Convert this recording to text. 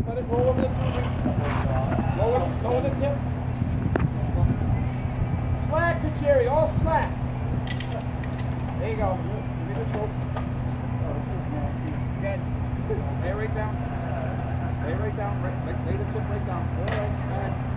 Let it roll over the tubing. Lower the tip. Slack the cherry, all slack. There you go. Give me this rope. Good. Lay right down. Lay right down. Lay the tip right down. All right.